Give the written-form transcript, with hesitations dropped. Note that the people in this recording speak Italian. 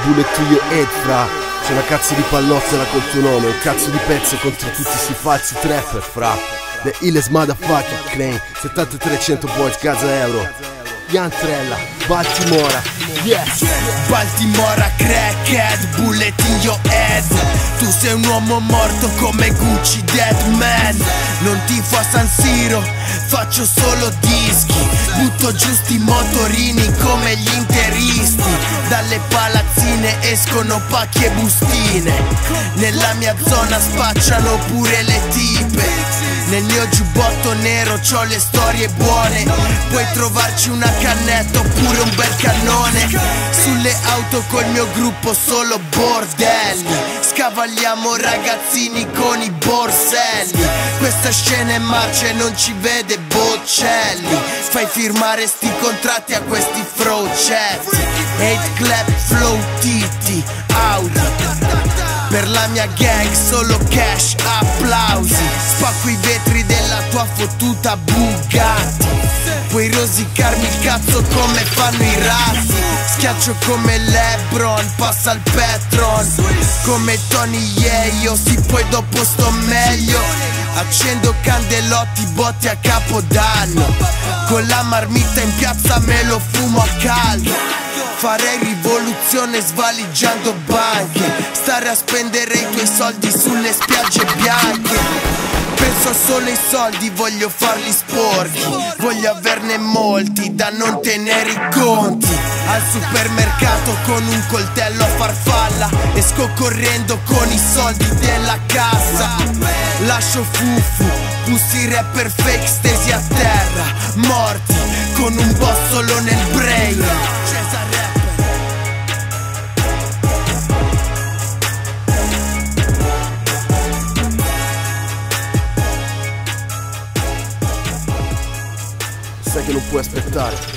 Bullet to your head, fra. C'è una cazzo di pallozzera col tuo nome, un cazzo di pezzo contro tutti sti falsi trapper, fra. The illest motherfucking claim 7300 boys, Gaza Euro, Yantrella, Baltimora, yes. Baltimora, crackhead, bullet in your head. Tu sei un uomo morto come Gucci Dead Man. Non tifo a San Siro, faccio solo dischi. Butto giù sti motorini come gli interisti. Dalle palazzine escono pacchi e bustine. Nella mia zona spacciano pure le tipe. Nel mio giubbotto nero c'ho le storie buone. Puoi trovarci una cannetta oppure un bel cannone. Sulle auto col mio gruppo solo bordelli. Scavagliamo ragazzini con i borselli. Questa scena è marcia e non ci vede Boccelli. Fai firmare sti contratti a questi frocetti. Hate clap, flow, titi, Audi. Per la mia gang solo cash, applausi. Spacco i vetri della tua fottuta Bugatti. Puoi rosicarmi il cazzo come fanno i razzi. Schiaccio come LeBron, passa il Petron. Come Tony Yeyo, sì poi dopo sto meglio. Accendo candelotti, botti a capodanno. Con la marmita in piazza me lo fumo a caldo. Farei rivoluzione svaligiando banche. Stare a spendere i tuoi soldi sulle spiagge bianche. Penso solo ai soldi, voglio farli sporchi. Voglio averne molti da non tenere i conti. Al supermercato con un coltello a farfalla. Esco correndo con i soldi della cassa. Lascio fufu, pussy rapper fake stesi a terra. Morti con un bossolo nel brain. Sai che non puoi aspettare.